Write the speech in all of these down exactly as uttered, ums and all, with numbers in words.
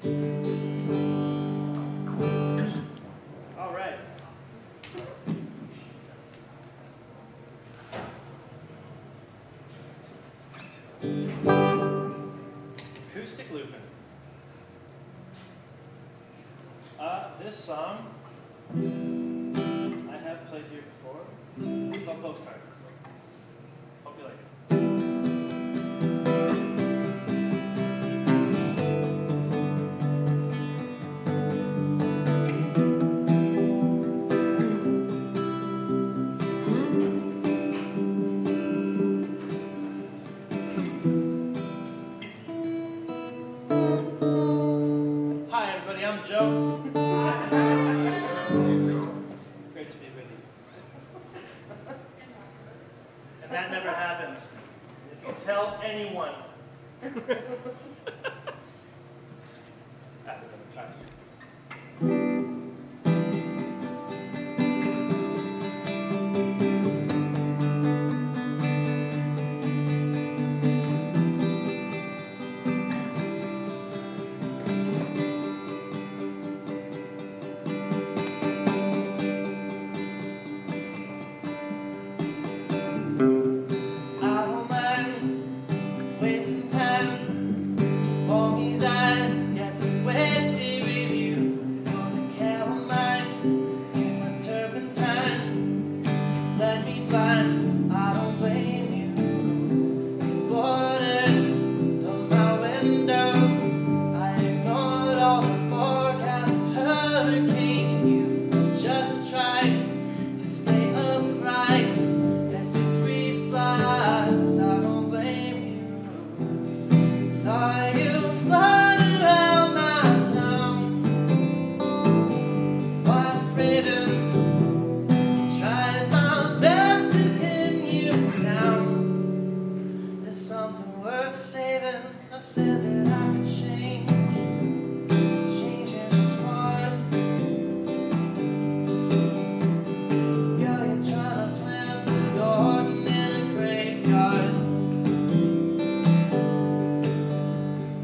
All right. Acoustic looping. Uh, this song I have played here before. It's called Postcard. Hope you like it. I'm Joe. Great to be with you. And that never happened. If you tell anyone. That's another time. Wasting time, so long as I get to waste it with you. You're the calamine to my turpentine. Let me blind, I don't blame you. You boarded on my windows. I ignored all the forecasts of hurricane. You just tried to stay upright. As to breathe flies, I don't blame you. Saw you fly around my town, white raven, tried my best to pin you down. There's something worth saving. I said that I could change. Changing is hard. Girl, you're trying to plant a garden in a graveyard.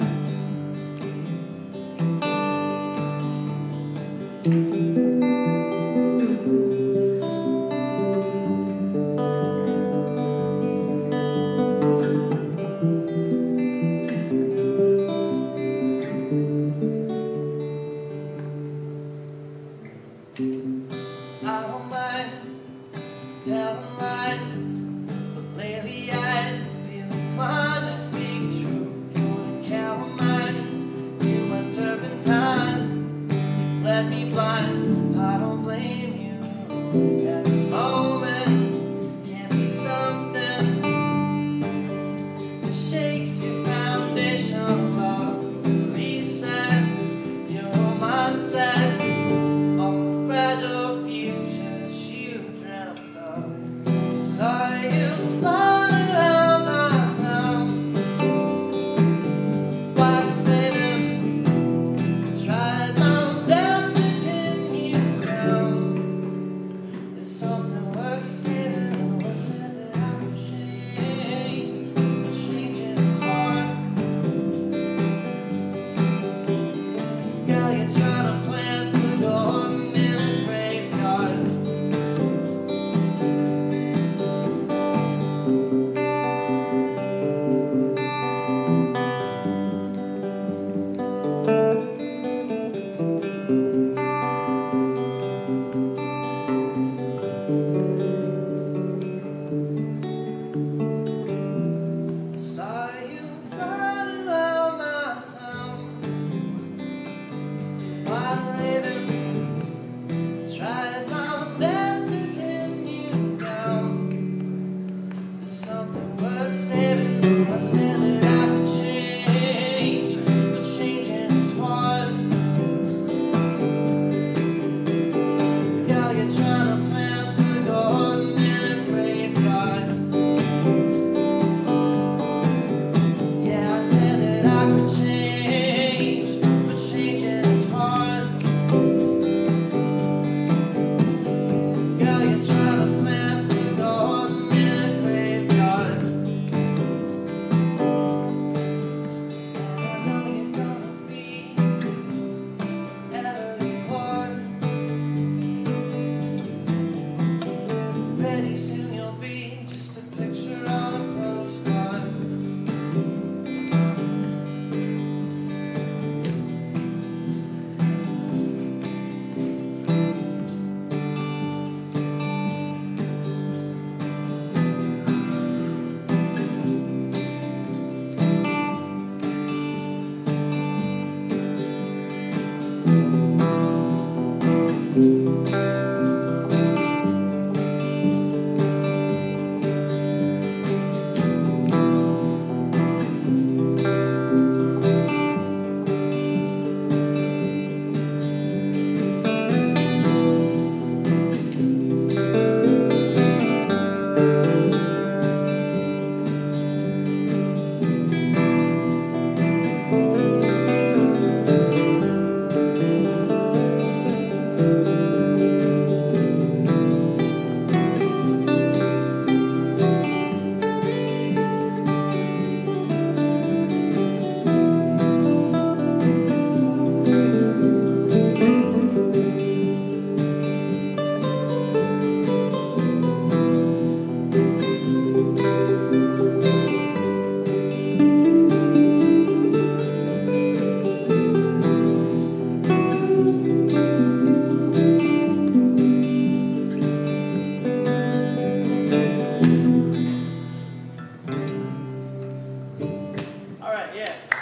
yes.